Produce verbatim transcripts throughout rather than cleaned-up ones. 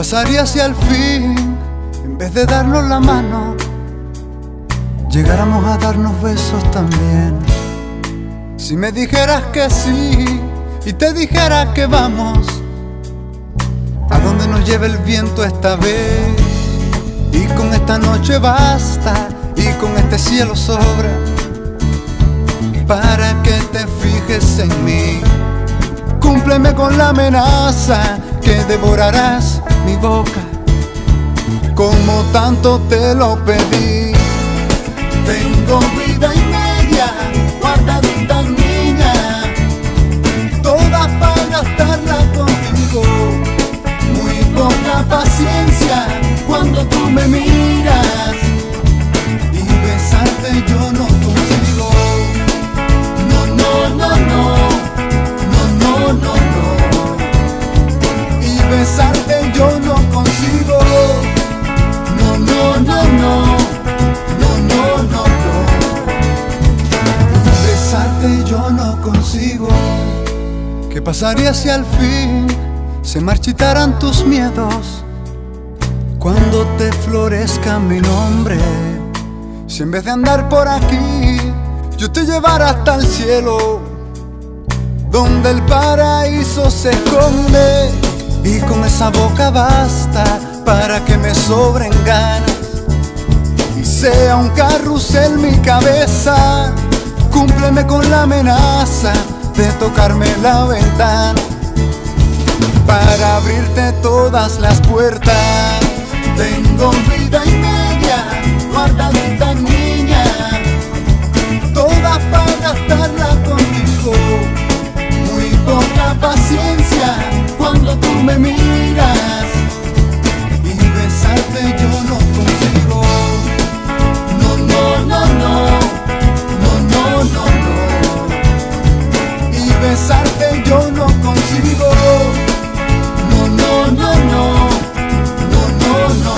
pasaría si al fin, en vez de darnos la mano, llegáramos a darnos besos también? Si me dijeras que sí y te dijera que vamos a donde nos lleve el viento esta vez, y con esta noche basta y con este cielo sobra para que te fijes en mí. Cúmpleme con la amenaza que devorarás mi boca como tanto te lo pedí. Tengo vida y media guardadita, niña, toda para gastarla contigo. Muy poca paciencia cuando tú me miras, y besarte yo no consigo. No, no, no, no, no, no, no, no. Y besarte yo no consigo. No, no, no, no, no, no, no, no. Y besarte yo no consigo. ¿Qué pasaría si al fin se marchitaran tus miedos cuando te florezca mi nombre? Si en vez de andar por aquí yo te llevara hasta el cielo, donde el paraíso se esconde, y con esa boca basta para que me sobren ganas y sea un carrusel mi cabeza. Cúmpleme con la amenaza de tocarme la ventana para abrirte todas las puertas. Tengo vida y media guardadita, niña, toda para gastarla contigo. Muy poca paciencia cuando tú me miras, y besarte yo no consigo. No, no, no, no, no, no, no, no. Y besarte yo no consigo. No, no, no, no, no, no, no,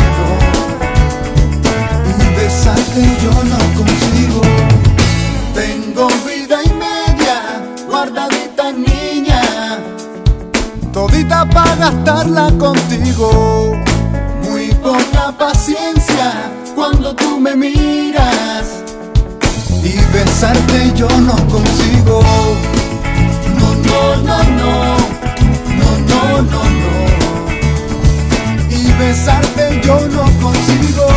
no. Y besarte yo no consigo. Tengo vida y media guardadita, niña, todita para gastarla contigo. Muy poca paciencia cuando tú me miras, y besarte yo no consigo. No, no, no, no, no, no, no, no. Y besarte yo no consigo.